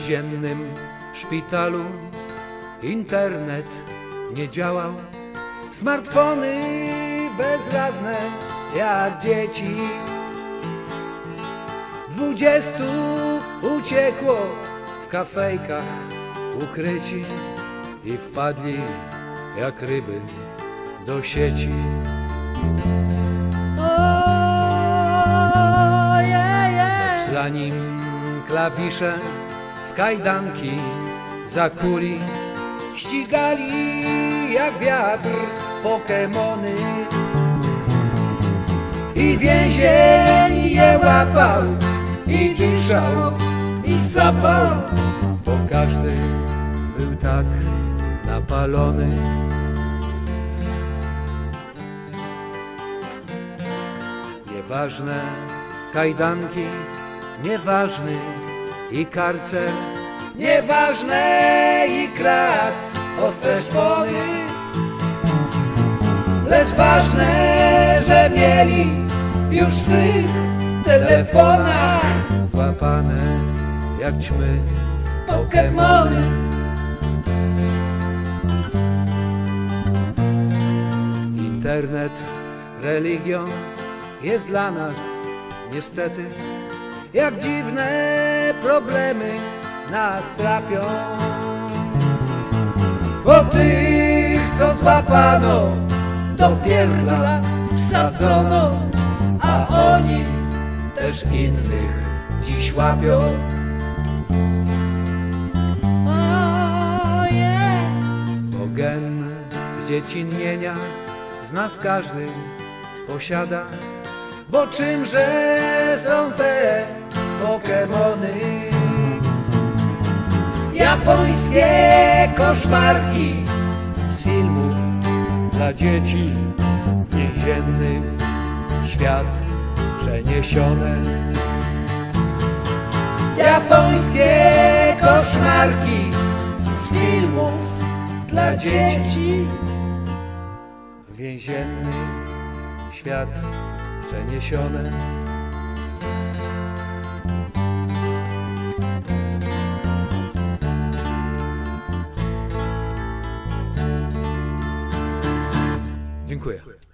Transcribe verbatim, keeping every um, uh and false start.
więziennym szpitalu internet nie działał. Smartfony bezradne jak dzieci. Dwudziestu uciekło w kafejkach ukryci i wpadli jak ryby do sieci. Lecz zanim klawisze w kajdanki zakuli, ścigali jak wiatr Pokemony. I więzień je łapał, i duszał, i sapał, bo każdy był tak napalony. Nieważne kajdanki, nieważny i karcer, nieważne i krat, ostre szpony. Lecz ważne, że mieli już w swych telefonach złapane jak ćmy Pokemony. Internet religią jest dla nas niestety, jak dziwne problemy nas trapią. Bo tych, co złapano, do pierdla wsadzono, a oni też innych dziś łapią. Oh, yeah. Bo gen zdziecinnienia z nas każdy posiada. Bo czymże są te Pokemony? Japońskie koszmarki z filmów dla dzieci, więzienny świat przeniesione. Japońskie koszmarki z filmów dla dzieci, więzienny świat przeniesione. Dziękuję.